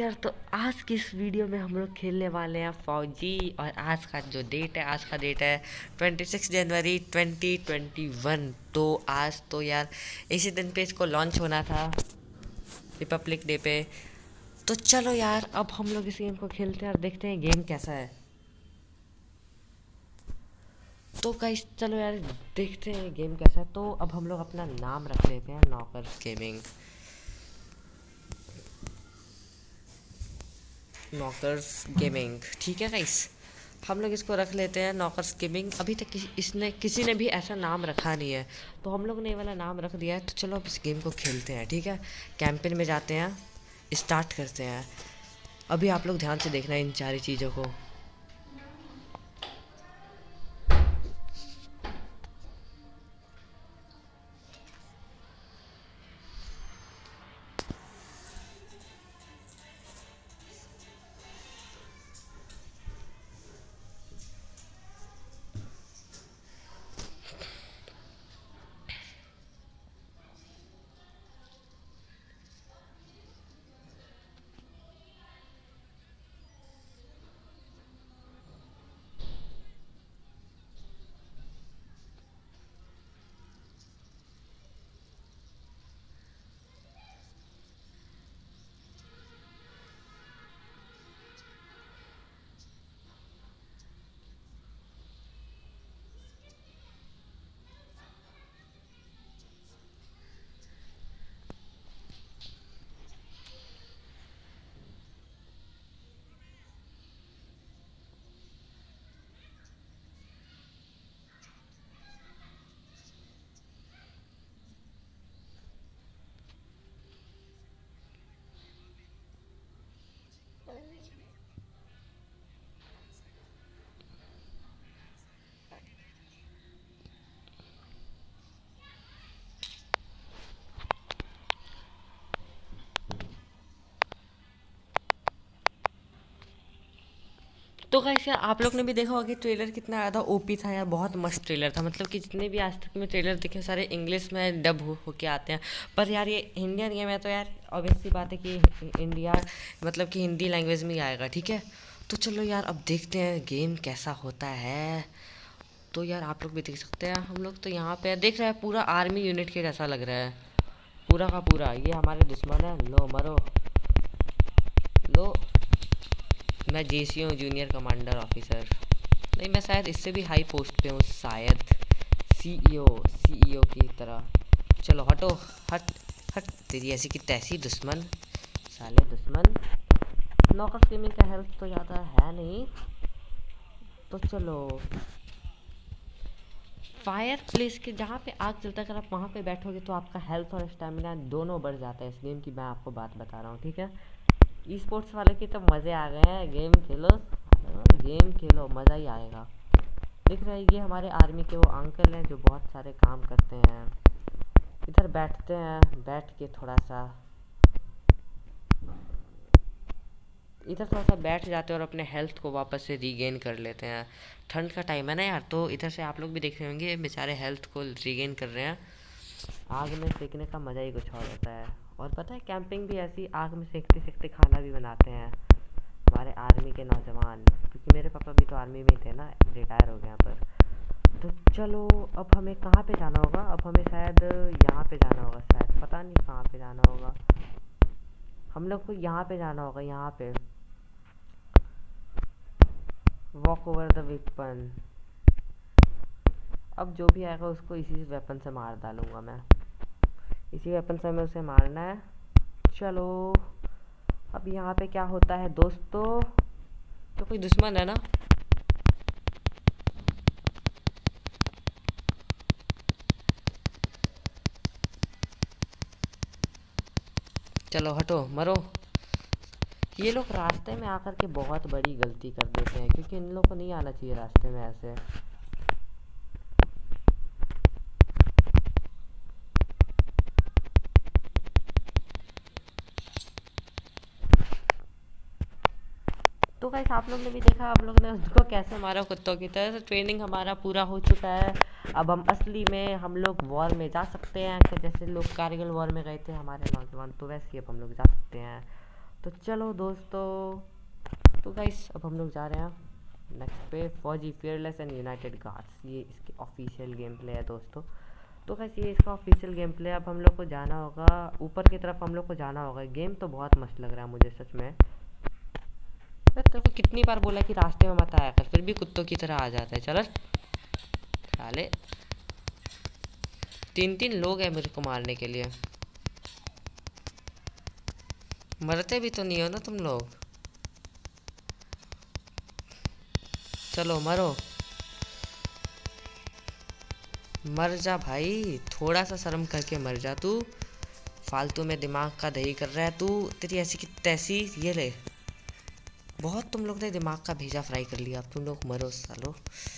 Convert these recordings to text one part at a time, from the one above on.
यार तो आज की इस वीडियो में हम लोग खेलने वाले हैं फौजी। और आज का जो डेट है, आज का डेट है 26 जनवरी 2021। तो आज तो यार इसी दिन पे इसको लॉन्च होना था, रिपब्लिक डे पे। तो चलो यार अब हम लोग इस गेम को खेलते हैं और देखते हैं गेम कैसा है। तो गाइस चलो यार देखते हैं गेम कैसा है। तो अब हम लोग अपना नाम रख लेते हैं नॉकर्स गेमिंग। नॉकर्स गेमिंग ठीक है गाइस, हम लोग इसको रख लेते हैं नॉकर्स गेमिंग। अभी तक किसी ने भी ऐसा नाम रखा नहीं है, तो हम लोग ने ये वाला नाम रख दिया है। तो चलो अब इस गेम को खेलते हैं, ठीक है। कैंपेन में जाते हैं, स्टार्ट करते हैं। अभी आप लोग ध्यान से देखना इन सारी चीज़ों को। तो गाइस यार आप लोग ने भी देखा होगा कि ट्रेलर कितना ज़्यादा ओपी था यार, बहुत मस्त ट्रेलर था। मतलब कि जितने भी आज तक में ट्रेलर दिखे सारे इंग्लिश में डब होके आते हैं। पर यार ये इंडियन गेम है तो यार ऑब्वियस सी बात है कि इंडिया मतलब कि हिंदी लैंग्वेज में ही आएगा, ठीक है। तो चलो यार अब देखते हैं गेम कैसा होता है। तो यार आप लोग भी देख सकते हैं, हम लोग तो यहाँ पे देख रहे हैं पूरा आर्मी यूनिट के जैसा लग रहा है, पूरा का पूरा। ये हमारे दुश्मन है, लो मरो लो। मैं जेसी हूँ, जूनियर कमांडर ऑफिसर। नहीं, मैं शायद इससे भी हाई पोस्ट पे हूँ, शायद सीईओ की तरह। चलो हटो, हट हट, तेरी ऐसी की तैसी दुश्मन, साले दुश्मन। नॉकआउट गेमिंग का हेल्थ तो ज़्यादा है नहीं। तो चलो फायर प्लेस के जहाँ पे आग जलता है, अगर आप वहाँ पे बैठोगे तो आपका हेल्थ और स्टेमिना दोनों बढ़ जाता है। इस गेम की मैं आपको बात बता रहा हूँ, ठीक है। ई स्पोर्ट्स वाले के तो मज़े आ गए हैं। गेम खेलो मज़ा ही आएगा। दिख रहा है ये हमारे आर्मी के वो अंकल हैं जो बहुत सारे काम करते हैं। इधर बैठते हैं, बैठ के थोड़ा सा इधर थोड़ा सा बैठ जाते हैं और अपने हेल्थ को वापस से रीगेन कर लेते हैं। ठंड का टाइम है ना यार, तो इधर से आप लोग भी देख रहे होंगे बेचारे हेल्थ को रीगेन कर रहे हैं। आग में सेकने का मज़ा ही कुछ और होता है। और पता है कैंपिंग भी ऐसी आग में सेकते सेकते खाना भी बनाते हैं हमारे आर्मी के नौजवान, क्योंकि मेरे पापा भी तो आर्मी में ही थे ना, रिटायर हो गए यहाँ पर। तो चलो अब हमें कहाँ पे जाना होगा। अब हमें शायद यहाँ पे जाना होगा, शायद पता नहीं कहाँ पे जाना होगा। हम लोग को यहाँ पे जाना होगा, यहाँ पे वॉक ओवर द वेपन। अब जो भी आएगा उसको इसी वेपन से मार डालूंगा मैं। इसी वेपन से हमें उसे मारना है। चलो अब यहाँ पे क्या होता है दोस्तों, तो कोई दुश्मन है ना। चलो हटो मरो। ये लोग रास्ते में आकर के बहुत बड़ी गलती कर देते हैं, क्योंकि इन लोग को नहीं आना चाहिए रास्ते में ऐसे। तो गाइस आप लोग ने भी देखा, आप लोग ने उसको कैसे मारा कुत्तों की तरह। तो ट्रेनिंग हमारा पूरा हो चुका है। अब हम असली में हम लोग वॉर में जा सकते हैं, कि जैसे लोग कारगिल वॉर में गए थे हमारे नौजवान, तो वैसे ही अब हम लोग जा सकते हैं। तो चलो दोस्तों, तो गाइस अब हम लोग जा रहे हैं नेक्स्ट पे, फौजी फियरलेस एंड यूनाइटेड गार्ड्स। ये इसकी ऑफिशियल गेम प्ले है दोस्तों। तो गाइस ये इसका ऑफिशियल गेम प्ले। अब हम लोग को जाना होगा ऊपर की तरफ, हम लोग को जाना होगा। गेम तो बहुत मस्त लग रहा है मुझे सच में। मैं तेरे को कितनी बार बोला कि रास्ते में मत आया कर, फिर भी कुत्तों की तरह आ जाता है। चलो साले, 3-3 लोग हैं मेरे को मारने के लिए। मरते भी तो नहीं हो ना तुम लोग। चलो मरो, मर जा भाई, थोड़ा सा शर्म करके मर जा तू। फालतू में दिमाग का दही कर रहा है तू, तेरी ऐसी की तैसी। ये ले, बहुत तुम लोग ने दिमाग का भेजा फ्राई कर लिया। अब तुम लोग मरो सालो।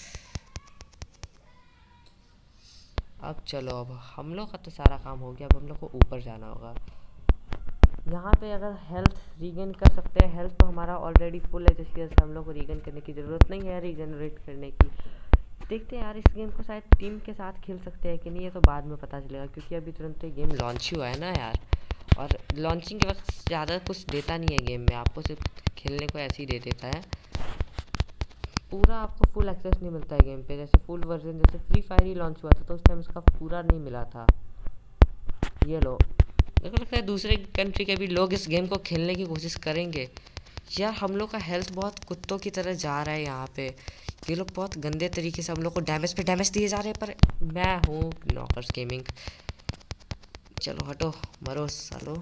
अब चलो, अब हम लोग का तो सारा काम हो गया। अब हम लोग को ऊपर जाना होगा। यहाँ पे अगर हेल्थ रीगेन कर सकते हैं, हेल्थ तो हमारा ऑलरेडी फुल है, जिसकी वजह से हम लोग को रीगेन करने की ज़रूरत नहीं है रीजनरेट करने की। देखते हैं यार, इस गेम को शायद टीम के साथ खेल सकते हैं कि नहीं, ये तो बाद में पता चलेगा, क्योंकि अभी तुरंत गेम लॉन्च ही हुआ है ना यार। और लॉन्चिंग के वक्त ज़्यादा कुछ देता नहीं है गेम में, आपको सिर्फ खेलने को ऐसे ही दे देता है। पूरा आपको फुल एक्सेस नहीं मिलता है गेम पे। जैसे फुल वर्जन, जैसे फ्री फायर ही लॉन्च हुआ था तो उस टाइम उसका पूरा नहीं मिला था। ये लो, मेरे को लगता है दूसरे कंट्री के भी लोग इस गेम को खेलने की कोशिश करेंगे। यार हम लोग का हेल्थ बहुत कुत्तों की तरह जा रहा है यहाँ पे। ये लोग बहुत गंदे तरीके से हम लोग को डैमेज पे डैमेज दिए जा रहे हैं, पर मैं हूँ नॉकर्स गेमिंग। चलो हटो, मरो सालो।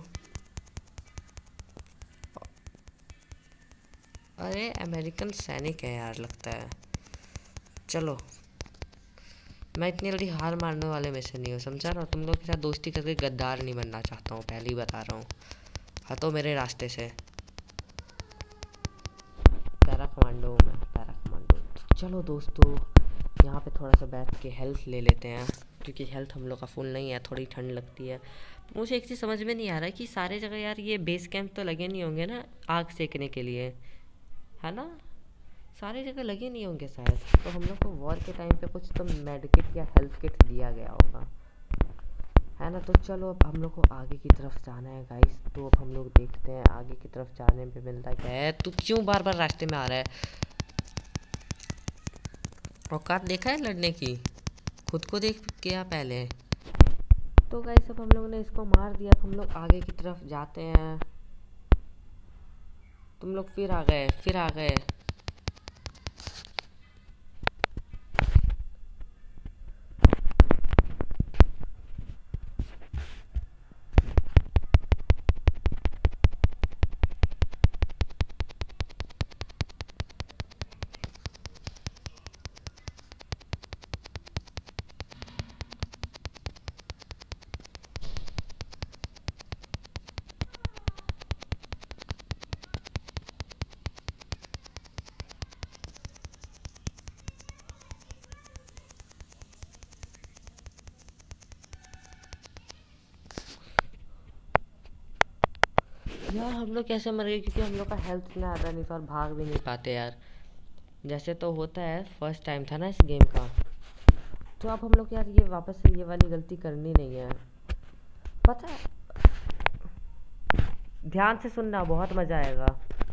अरे अमेरिकन सैनिक है यार लगता है। चलो, मैं इतनी जल्दी हार मारने वाले में से नहीं हूँ, समझा ना। तुम लोग के साथ दोस्ती करके गद्दार नहीं बनना चाहता हूँ, पहले ही बता रहा हूँ। हटो मेरे रास्ते से। पैरा कमांडो हूँ मैं, पैरा कमांडो। तो चलो दोस्तों, यहाँ पे थोड़ा सा बैठ के हेल्थ ले लेते हैं, क्योंकि हेल्थ हम लोग का फुल नहीं है, थोड़ी ठंड लगती है। मुझे एक चीज़ समझ में नहीं आ रहा है कि सारे जगह यार ये बेस कैंप तो लगे नहीं होंगे ना आग सेकने के लिए, है ना। सारी जगह लगे नहीं होंगे शायद। तो हम लोग को वॉर के टाइम पे कुछ तो मेड किट या हेल्थ किट दिया गया होगा, है ना। तो चलो अब हम लोग को आगे की तरफ जाना है गाइस। तो अब हम लोग देखते हैं आगे की तरफ जाने पे मिलता क्या है। तू क्यों बार बार रास्ते में आ रहा है? औकात देखा है लड़ने की, खुद को देख गया पहले। तो गाइस अब हम लोगों ने इसको मार दिया। अब हम लोग आगे की तरफ जाते हैं। तुम लोग फिर आ गए, फिर आ गए। यार हम लोग कैसे मर गए, क्योंकि हम लोग का हेल्थ इतना ज़्यादा नहीं था और भाग भी नहीं पाते यार, जैसे तो होता है। फर्स्ट टाइम था ना इस गेम का। तो अब हम लोग यार ये वापस से ये वाली गलती करनी नहीं है, पता है। ध्यान से सुनना, बहुत मज़ा आएगा।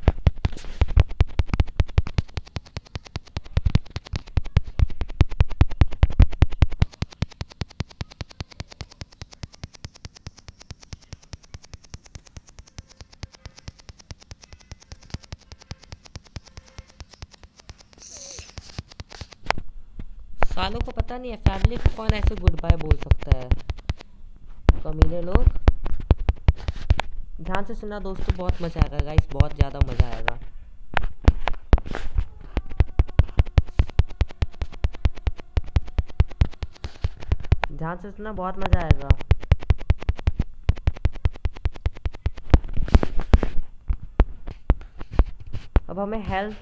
सालों को पता नहीं है फैमिली को कौन ऐसे गुड बाय बोल सकता है, कमीने लोग। ध्यान से सुनना दोस्तों, बहुत मज़ा आएगा गाइस, बहुत ज़्यादा मज़ा आएगा। ध्यान से सुनना, बहुत मज़ा आएगा। अब हमें हेल्थ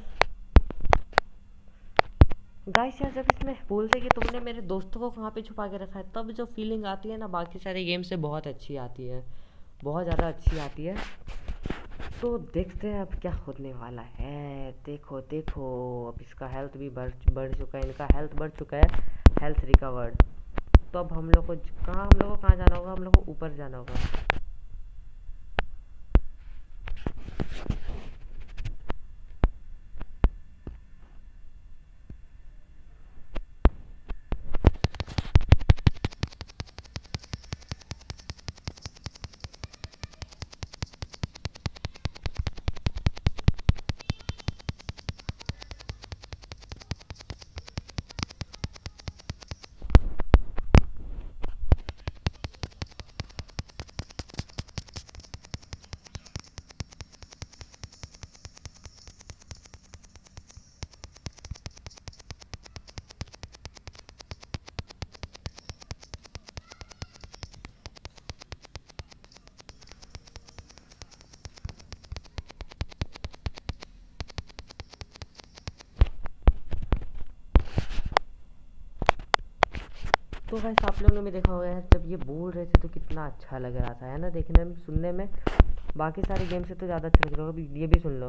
गाइस, यार जब इसमें बोलते कि तुमने मेरे दोस्तों को कहाँ पे छुपा के रखा है, तब जो फीलिंग आती है ना बाकी सारे गेम से बहुत अच्छी आती है, बहुत ज़्यादा अच्छी आती है। तो देखते हैं अब क्या होने वाला है। देखो देखो, अब इसका हेल्थ भी बढ़ बढ़ चुका है, इनका हेल्थ बढ़ चुका है। Health recovered. तो अब हम लोग को हम लोग को कहाँ जाना होगा? हम लोग को ऊपर जाना होगा। तो गाइस आप लोगों ने भी देखा होगा यार, जब ये बोल रहे थे तो कितना अच्छा लग रहा था, है ना, देखने में, सुनने में। बाकी सारे गेम से तो ज़्यादा अच्छा लग रहा होगा। अभी ये भी सुन लो।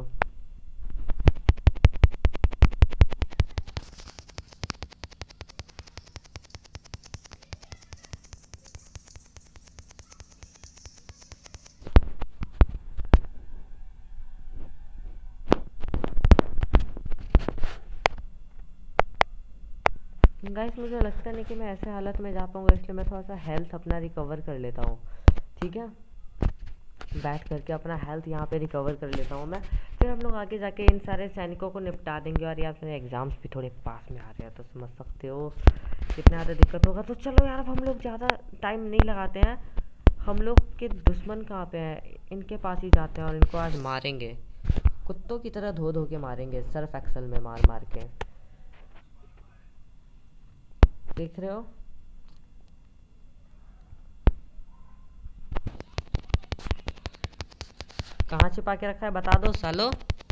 गाइस मुझे लगता नहीं कि मैं ऐसे हालत में जा पाऊँगा, इसलिए मैं थोड़ा सा हेल्थ अपना रिकवर कर लेता हूँ। ठीक है, बैठ करके अपना हेल्थ यहाँ पे रिकवर कर लेता हूँ मैं। फिर हम लोग आगे जाके इन सारे सैनिकों को निपटा देंगे। और यार मेरे एग्ज़ाम्स भी थोड़े पास में आ रहे हैं, तो समझ सकते हो कितना ज़्यादा दिक्कत होगा। तो चलो यार, अब हम लोग ज़्यादा टाइम नहीं लगाते हैं। हम लोग के दुश्मन कहाँ पे हैं, इनके पास ही जाते हैं और इनको आज मारेंगे। कुत्तों की तरह धो धो के मारेंगे, सर्फ एक्सल में मार मार के। देख रहे हो? कहाँ छिपा के रखा है, बता दो सालो।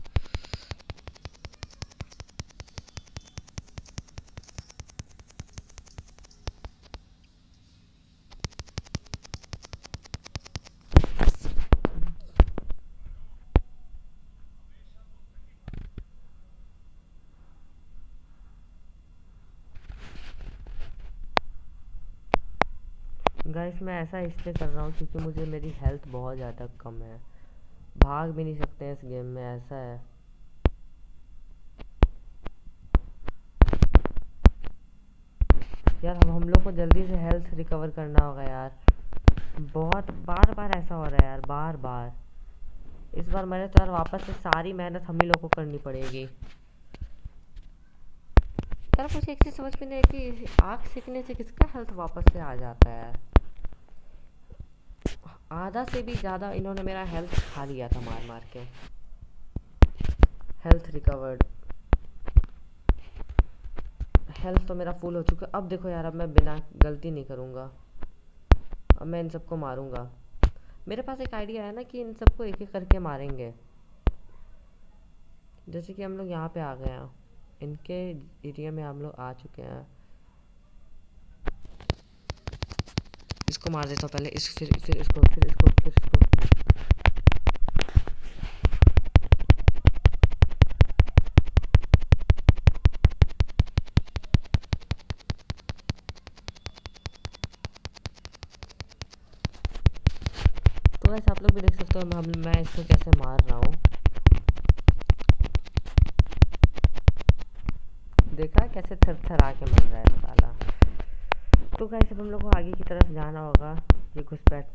गाइस मैं ऐसा इसलिए कर रहा हूँ क्योंकि मुझे मेरी हेल्थ बहुत ज़्यादा कम है। भाग भी नहीं सकते हैं इस गेम में, ऐसा है। यार अब हम लोग को जल्दी से हेल्थ रिकवर करना होगा यार। बहुत बार बार ऐसा हो रहा है यार, बार बार। इस बार मैंने तो यार वापस से सारी मेहनत हम ही लोग को करनी पड़ेगी। यार मुझे एक चीज़ समझ में नहीं आई कि आग सेकने से किसका हेल्थ वापस से आ जाता है। आधा से भी ज़्यादा इन्होंने मेरा हेल्थ खा लिया था मार मार के। हेल्थ रिकवर्ड, हेल्थ तो मेरा फुल हो चुका है। अब देखो यार, अब मैं बिना गलती नहीं करूँगा, अब मैं इन सबको मारूंगा। मेरे पास एक आइडिया है ना कि इन सबको एक एक करके मारेंगे। जैसे कि हम लोग यहाँ पे आ गए हैं, इनके एरिया में हम लोग आ चुके हैं। इसको मार देता हूँ पहले, फिर इसको, फिर इसको, फिर इसको। तो वैसे आप लोग भी देख सकते हो मैं इसको कैसे मार रहा हूँ। देखा कैसे थर थर आके मर रहा है साला। तो गाइस अब हम लोग को आगे की तरफ जाना होगा। ये घुसपैठ,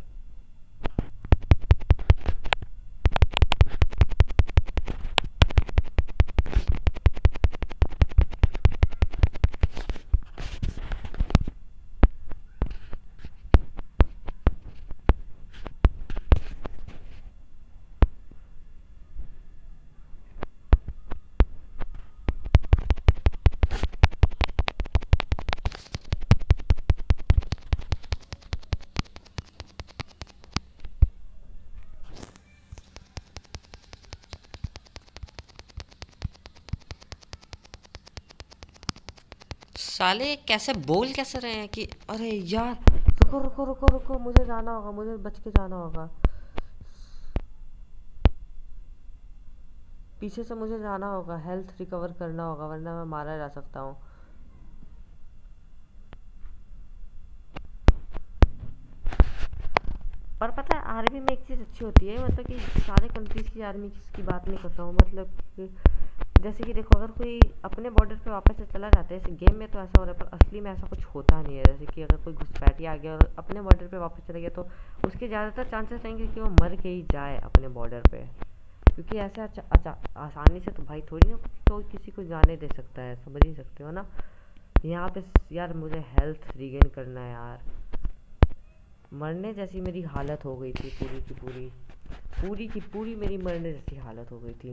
साले कैसे बोल कैसे रहे हैं कि अरे यार, रुको रुको रुको रुको, मुझे जाना होगा, मुझे बच के जाना होगा। पीछे से मुझे जाना होगा, हेल्थ रिकवर करना होगा, वरना मैं मारा जा सकता हूँ। पर पता है आर्मी में एक चीज़ अच्छी अच्छी होती है, मतलब कि सारे कंट्रीज़ की आर्मी की बात नहीं कर रहा हूँ, मतलब कि जैसे कि देखो, अगर कोई अपने बॉर्डर पे वापस से चला जाता है, जैसे गेम में तो ऐसा हो रहा है पर असली में ऐसा कुछ होता नहीं है। जैसे कि अगर कोई घुसपैठी आ गया और अपने बॉर्डर पे वापस चला गया, तो उसके ज़्यादातर चांसेस रहेंगे कि वो मर के ही जाए अपने बॉर्डर पे, क्योंकि ऐसे आसानी से तो भाई थोड़ी ना कोई किसी को जाने दे सकता है, समझ ही सकते हो ना। यहाँ पे यार मुझे हेल्थ रीगेन करना है यार, मरने जैसी मेरी हालत हो गई थी, पूरी की पूरी, पूरी की पूरी मेरी मरने जैसी हालत हो गई थी।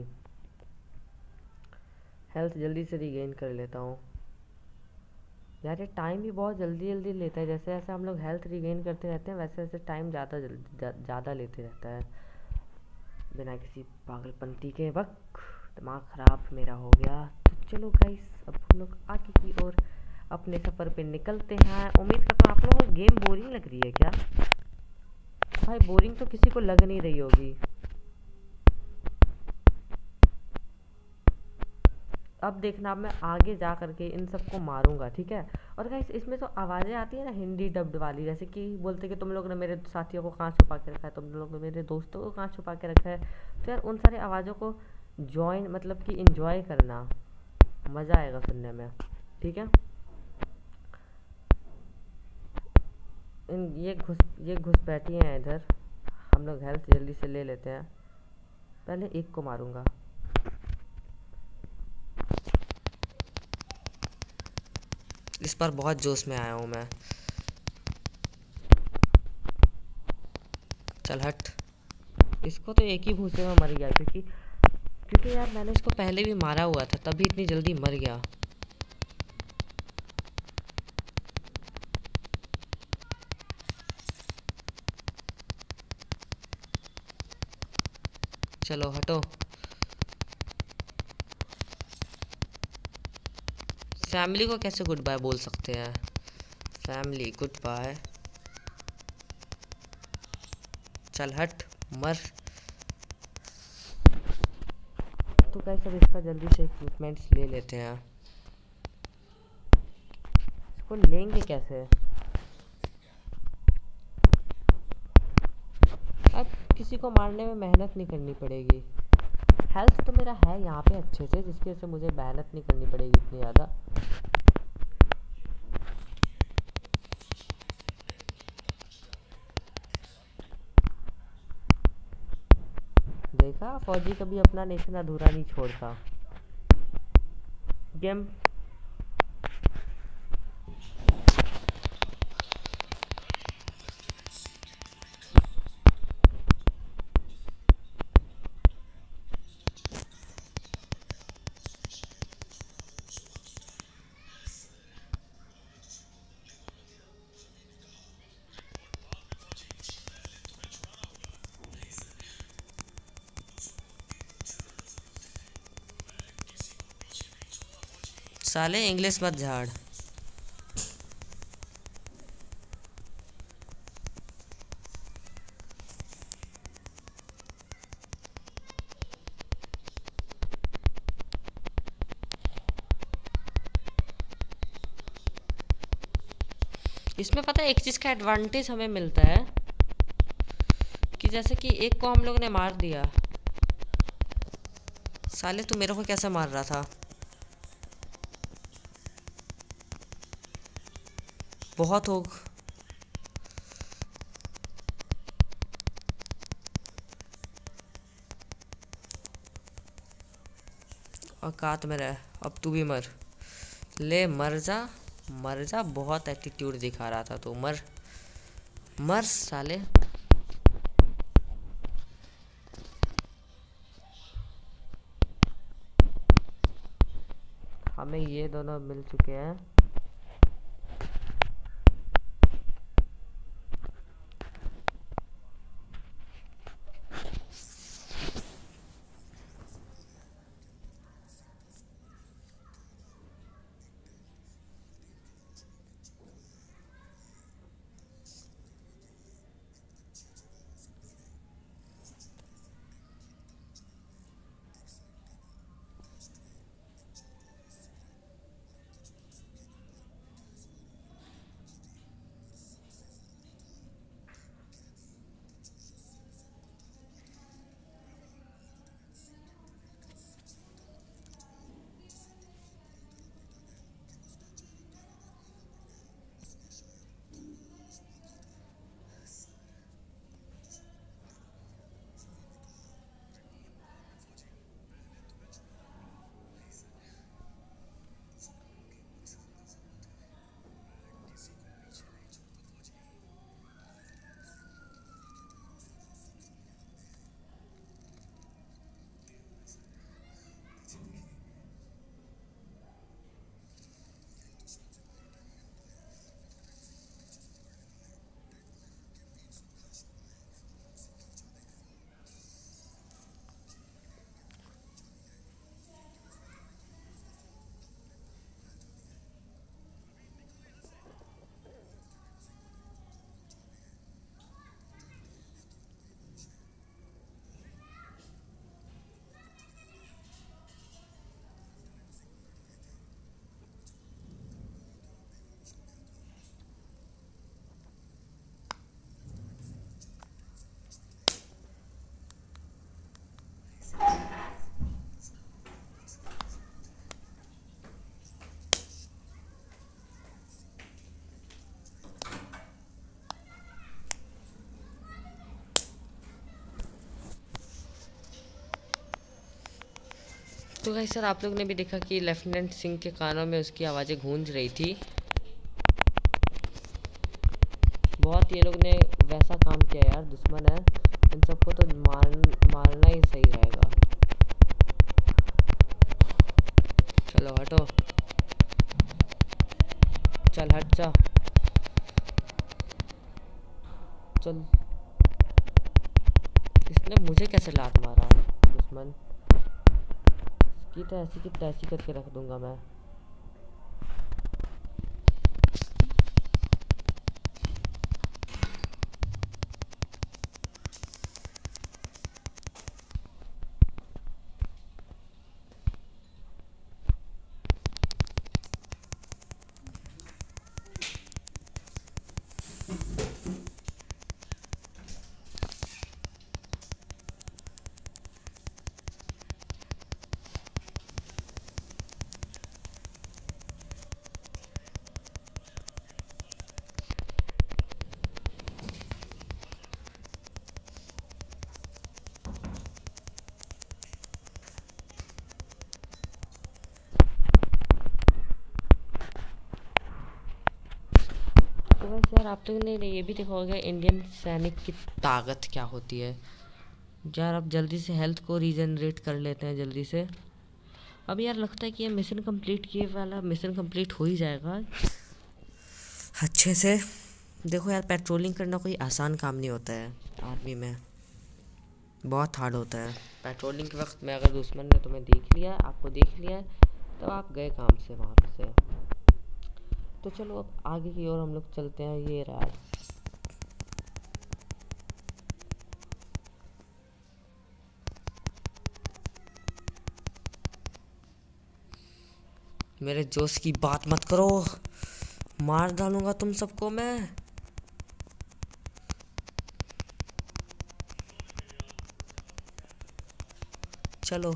हेल्थ जल्दी से रीगेन कर लेता हूँ यार। ये टाइम भी बहुत जल्दी जल्दी लेता है, जैसे जैसे हम लोग हेल्थ रीगेन करते रहते हैं वैसे वैसे टाइम ज़्यादा लेते रहता है, बिना किसी पागलपंती के। वक्त दिमाग ख़राब मेरा हो गया। तो चलो गाइस, अब हम लोग आगे की ओर अपने सफ़र पे निकलते हैं। उम्मीद करता हूँ आप लोगों को गेम बोरिंग लग रही है क्या? भाई बोरिंग तो किसी को लग नहीं रही होगी। अब देखना, अब मैं आगे जा करके इन सबको मारूंगा, ठीक है। और गाइस इसमें तो आवाज़ें आती है ना हिंदी डब्ड वाली, जैसे कि बोलते कि तुम लोग ने मेरे साथियों को कहाँ छुपा के रखा है, तुम लोग ने मेरे दोस्तों को कहाँ छुपा के रखा है। तो यार उन सारी आवाज़ों को जॉइन, मतलब कि इंजॉय करना, मज़ा आएगा सुनने में, ठीक है। ये घुसपैठी हैं इधर। हम लोग हेल्थ जल्दी से ले लेते हैं, पहले एक को मारूंगा। इस बार बहुत जोश में आया हूँ मैं। चल हट, इसको तो एक ही भूसे में मर गया, क्योंकि यार मैंने इसको पहले भी मारा हुआ था, तभी इतनी जल्दी मर गया। चलो हटो। फैमिली को कैसे गुड बाय बोल सकते हैं? Family goodbye. चल हट, मर। तो कैसे, अब इसका जल्दी से इक्विपमेंट्स ले लेते हैं। इसको लेंगे कैसे? अब किसी को मारने में मेहनत नहीं करनी पड़ेगी। हेल्थ तो मेरा है यहाँ पे अच्छे से, जिसकी वजह से मुझे मेहनत नहीं करनी पड़ेगी इतनी ज़्यादा। देखा, फौजी कभी अपना नेशन अधूरा नहीं छोड़ता। गेम साले इंग्लिश मत झाड़। इसमें पता है एक चीज़ का एडवांटेज हमें मिलता है, कि जैसे कि एक को हम लोग ने मार दिया। साले तू मेरे को कैसे मार रहा था? बहुत हो। औकात में रह, अब तू भी मर। ले मर जा, मर जा। बहुत एटीट्यूड दिखा रहा था तू, मर मर साले। हमें ये दोनों मिल चुके हैं। तो गाइस सर आप लोग ने भी देखा कि लेफ्टिनेंट सिंह के कानों में उसकी आवाज़ें गूंज रही थी। बहुत ये लोग ने वैसा काम किया यार, दुश्मन है, इन सबको तो मारना ही सही रहेगा। चलो हटो, चल हट जा, चल। इसने मुझे कैसे लात मारा, दुश्मन की तो ऐसी की तैसी करके रख दूंगा मैं। तो वैसे यार आप लोगों ने ये भी देखा होगा इंडियन सैनिक की ताकत क्या होती है। यार अब जल्दी से हेल्थ को रीजनरेट कर लेते हैं जल्दी से। अब यार लगता है कि ये मिशन कंप्लीट किए वाला मिशन कंप्लीट हो ही जाएगा अच्छे से। देखो यार पेट्रोलिंग करना कोई आसान काम नहीं होता है आर्मी में, बहुत हार्ड होता है। पेट्रोलिंग के वक्त में अगर दुश्मन ने तुम्हें देख लिया, आपको देख लिया, तो आप गए काम से वहाँ से। तो चलो अब आगे की ओर हम लोग चलते हैं। ये रहा, मेरे जोश की बात मत करो, मार डालूंगा तुम सबको मैं। चलो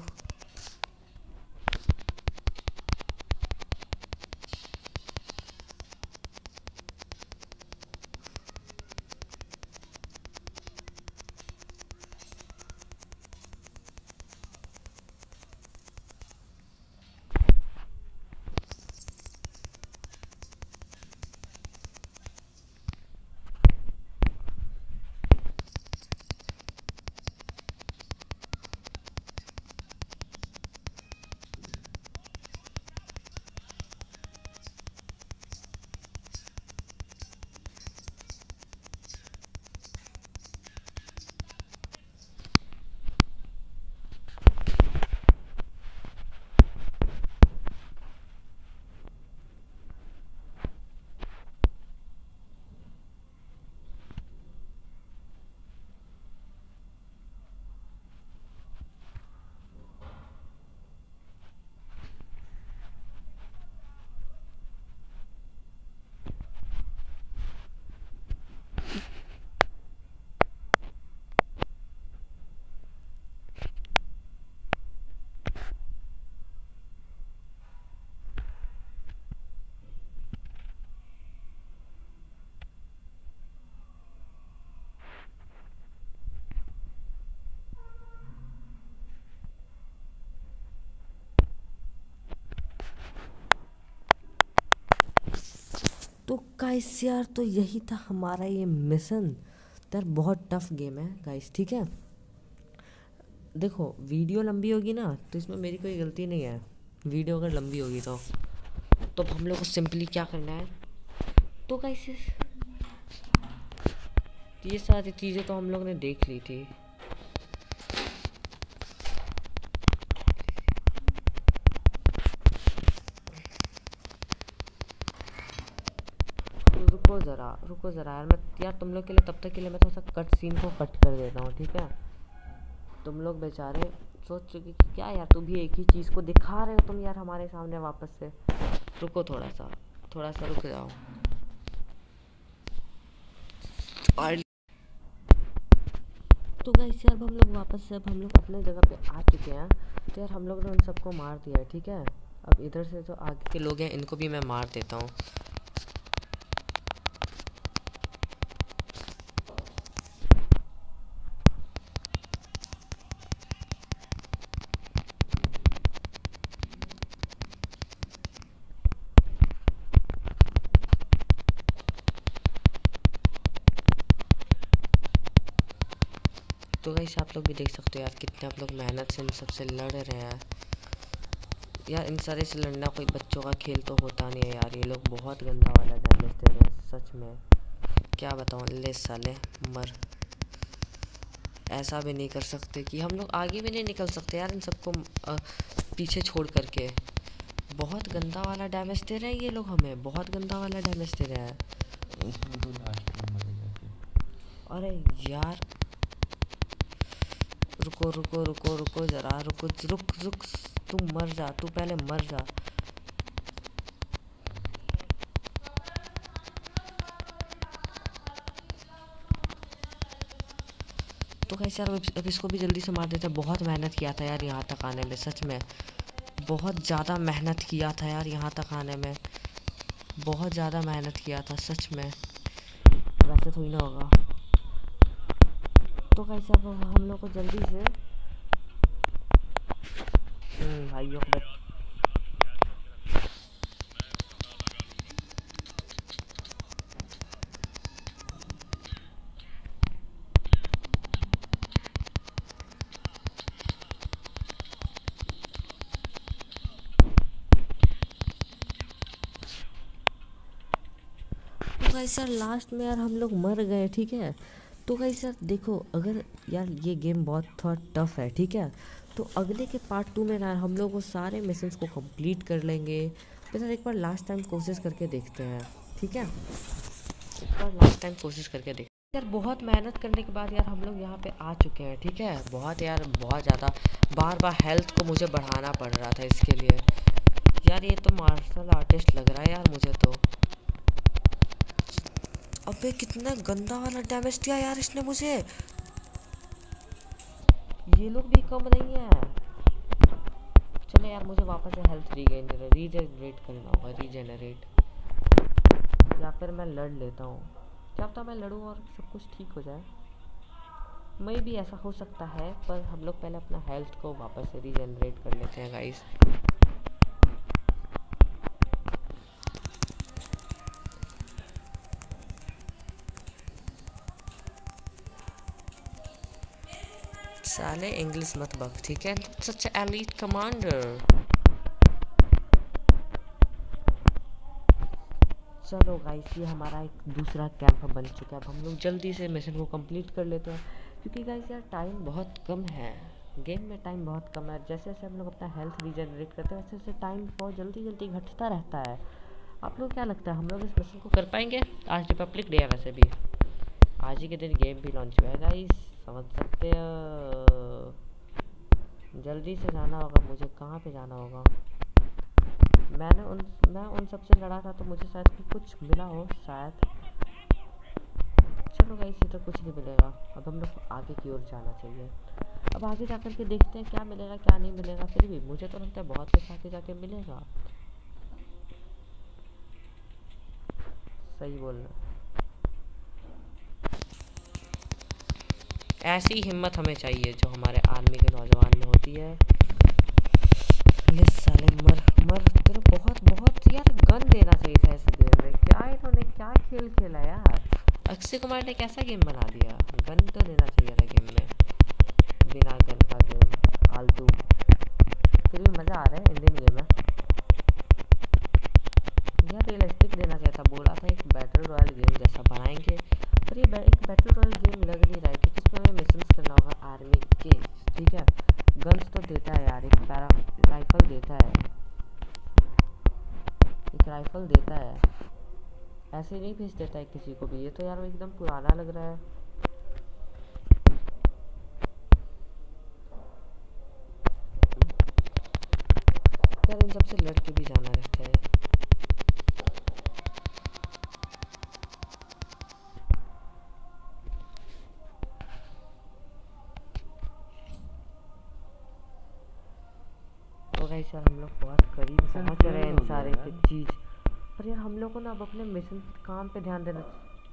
तो गाइस यार तो यही था हमारा ये मिशन। तो यार बहुत टफ गेम है गाइस, ठीक है। देखो वीडियो लंबी होगी ना तो इसमें मेरी कोई गलती नहीं है। वीडियो अगर लंबी होगी तो हम लोग को सिंपली क्या करना है, तो गाइस ये सारी चीज़ें तो हम लोग ने देख ली थी। रुको ज़रा यार, मैं यार तुम लोग के लिए तब तक के लिए मैं थोड़ा सा कट सीन को कट कर देता हूँ, ठीक है। तुम लोग बेचारे सोच चुके कि क्या यार तुम भी एक ही चीज़ को दिखा रहे हो तुम यार हमारे सामने वापस से। रुको थोड़ा सा रुक जाओ। तो गाइस यार अब हम लोग वापस से अब हम लोग अपने जगह पे आ चुके हैं। तो यार हम लोग ने उन सबको मार दिया है, ठीक है। अब इधर से जो आगे के लोग हैं इनको भी मैं मार देता हूँ। तो गाइस आप लोग भी देख सकते हो यार कितने आप लोग मेहनत से इन सबसे लड़ रहे हैं यार। इन सारे से लड़ना कोई बच्चों का खेल तो होता नहीं है यार। ये लोग बहुत गंदा वाला डैमेज दे रहे हैं सच में, क्या बताऊँ। ले साले मर। ऐसा भी नहीं कर सकते कि हम लोग आगे भी नहीं निकल सकते यार इन सबको पीछे छोड़ करके। बहुत गंदा वाला डैमेज दे रहे हैं ये लोग हमें, बहुत गंदा वाला डैमेज दे रहे हैं। इसमें तो लास्ट में मरेगा फिर। अरे यार रुको रुको रुको रुको जरा रुको, रुक रुक। तू मर जा, तू पहले मर जा। तो कैसे यार अब इसको भी जल्दी से मार देते हैं। बहुत मेहनत किया था यार यहाँ तक आने में, सच में बहुत ज़्यादा मेहनत किया था यार यहाँ तक आने में, बहुत ज़्यादा मेहनत किया था सच में। वैसे थोड़ी ना होगा। तो कैसे अब हम लोग को जल्दी से भाइयों को तो गाइस यार लास्ट में यार हम लोग मर गए, ठीक है। तो गाइस यार देखो, अगर यार ये गेम बहुत थोड़ा टफ है, ठीक है, तो अगले के पार्ट 2 में यार हम लोग वो सारे मिशंस को कंप्लीट कर लेंगे। तो यार एक बार लास्ट टाइम कोशिश करके देखते हैं, ठीक है। एक बार लास्ट टाइम कोशिश करके देखते हैं यार। बहुत मेहनत करने के बाद यार हम लोग यहाँ पे आ चुके हैं, ठीक है। बहुत यार बहुत ज़्यादा बार बार हेल्थ को मुझे बढ़ाना पड़ रहा था इसके लिए यार। ये तो मार्शल आर्टिस्ट लग रहा है यार मुझे तो। अबे कितना गंदा वाला डैमेज दिया यार इसने मुझे। ये लोग भी कम नहीं है। चलो यार मुझे वापस से हेल्थ रीजनरेट करना होगा, रीजनरेट। या फिर मैं लड़ लेता हूँ, क्या पता मैं लड़ूँ और सब कुछ ठीक हो जाए। मैं भी ऐसा हो सकता है, पर हम लोग पहले अपना हेल्थ को वापस से रीजनरेट कर लेते हैं गाइस। साले इंग्लिश मत बक, ठीक है। Such elite commander. चलो गाइस ये हमारा एक दूसरा कैंप बन चुका है। अब हम लोग जल्दी से मिशन को कंप्लीट कर लेते हैं, क्योंकि गाइस यार टाइम बहुत कम है। गेम में टाइम बहुत कम है। जैसे जैसे हम लोग अपना हेल्थ रीजनरेट करते हैं वैसे वैसे टाइम बहुत जल्दी जल्दी घटता रहता है। आप लोग क्या लगता है हम लोग इस मिशन को कर पाएंगे? आज रिपब्लिक डे है वैसे भी, आज ही के दिन गेम भी लॉन्च हुआ है गाइस, समझ सकते हो। जल्दी से जाना होगा मुझे। कहाँ पे जाना होगा? मैं उन सबसे लड़ा था तो मुझे शायद कुछ मिला हो शायद। चलो गाइस इधर कुछ नहीं मिलेगा। अब हम लोग आगे की ओर जाना चाहिए। अब आगे जा कर के देखते हैं क्या मिलेगा क्या नहीं मिलेगा। फिर भी मुझे तो लगता है बहुत कुछ आगे जाके मिलेगा। सही बोल रहा। ऐसी हिम्मत हमें चाहिए जो हमारे आर्मी के नौजवान में होती है। ये साले मर मर। तेरे बहुत बहुत यार गन देना चाहिए था इस गेम में। क्या इन्होंने क्या खेल खेला यार। अक्षय कुमार ने कैसा गेम बना दिया। गन तो देना चाहिए था गेम में, बिना गन का गेम फालतू। फिर भी मज़ा आ रहा है, इंडियन गेम है यार। रियलिस्टिक देना चाहिए था। बोला था एक बैटल रॉयल गेम जैसा बनाएंगे, पर ये एक बैटल रॉयल गेम लग नहीं रहा है, क्योंकि इसमें हमें मिशंस करना होगा आर्मी के, ठीक है। गन्स तो देता है यार, एक राइफल देता है, एक राइफल देता है। ऐसे नहीं भेज देता है किसी को भी। ये तो यार एकदम पुराना लग रहा है। यार इन सबसे लड़ के भी जाना रहता है। तो गाइस यार हम लोग बहुत करीब पहुंच रहे हैं इन सारे की चीज़। पर यार हम लोग को ना अब अपने मिशन काम पे ध्यान देना।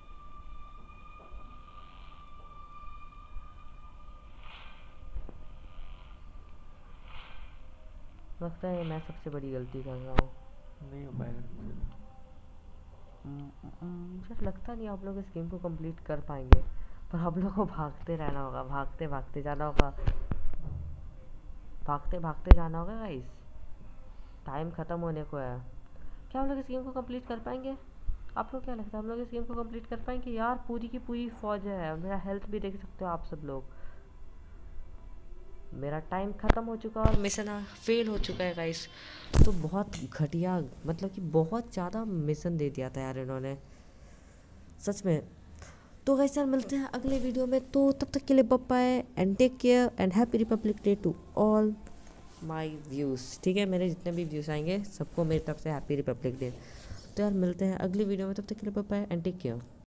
लगता है मैं सबसे बड़ी गलती कर रहा हूँ। नहीं हो पाएगा। मुझे लगता नहीं आप लोग इस गेम को कंप्लीट कर पाएंगे। पर हम लोग को भागते रहना होगा, भागते भागते जाना होगा, भागते भागते जाना होगा गाइस। टाइम ख़त्म होने को है। क्या हम लोग इस गेम को कंप्लीट कर पाएंगे? आपको क्या लगता है, हम लोग इस गेम को कंप्लीट कर पाएंगे? यार पूरी की पूरी फौज है, मेरा हेल्थ भी देख सकते हो आप सब लोग। मेरा टाइम ख़त्म हो चुका और मिशन फेल हो चुका है गाइस। तो बहुत घटिया, मतलब कि बहुत ज़्यादा मिशन दे दिया था यार इन्होंने, सच में। तो गाइस यार मिलते हैं अगले वीडियो में, तो तब तक के लिए bye bye and take care and happy Republic Day to all my views. ठीक है, मेरे जितने भी व्यूज़ आएंगे सबको मेरी तरफ से हैप्पी रिपब्लिक डे। तो यार मिलते हैं अगली वीडियो में, तब तक के लिए bye bye and take care.